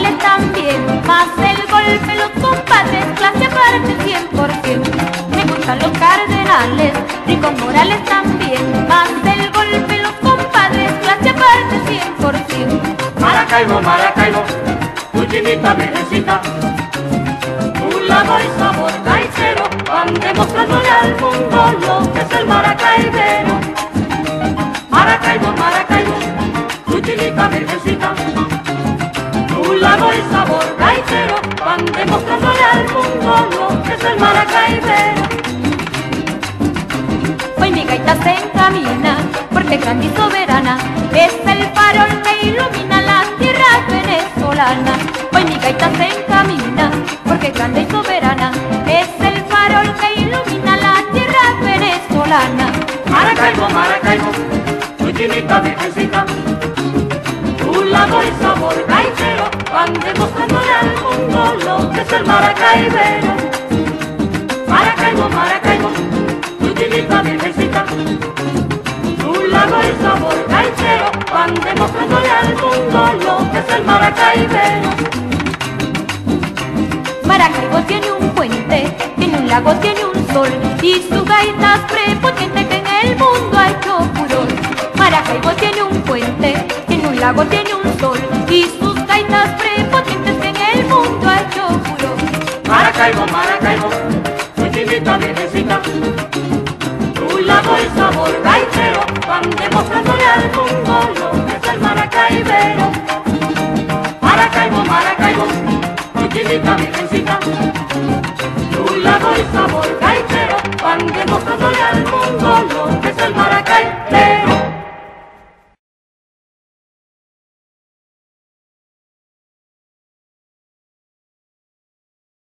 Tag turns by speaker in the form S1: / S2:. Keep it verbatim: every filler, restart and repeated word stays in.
S1: Morales también, más el golpe, los compadres, clase aparte cien por ciento. Me gustan los cardenales, Rico Morales también, más el golpe, los compadres, clase aparte cien por ciento.
S2: Maracaibo, Maracaibo, tu chinita virgencita, un lago y sabor gaitero, van demostrándole al mundo lo que es el maracaibero. Maracaibo, Maracaibo, tu chinita virgencita, un lago y sabor gaitero, van demostrándole al mundo lo que es el maracaibero.
S1: Hoy mi gaita se encamina, porque grande y soberana es el farol que ilumina la tierra venezolana. Hoy mi gaita se encamina, porque grande y soberana es el farol que ilumina la tierra venezolana.
S2: Maracaibo, Maracaibo, tu chinita virgencita, un lago y sabor gaitero, van demostrándole al mundo lo que es el maracaibero. Maracaibo, Maracaibo, tu chinita virgencita, un lago y sabor gaitero, van demostrándole al mundo lo que es el maracaibero.
S1: Maracaibo tiene un puente, tiene un lago, tiene un sol, y su gaita es prepotente que en el mundo ha hecho furor. Maracaibo tiene un puente, tiene un lago, tiene un sol, y sus gaitas prepotentes que en el mundo ha hecho furor.
S2: Maracaibo, Maracaibo, tu chinita virgencita, un lago y sabor gaitero, van demostrándole al mundo lo que es el maracaibero. Maracaibo, Maracaibo, tu chinita virgencita, un lago y sabor gaitero.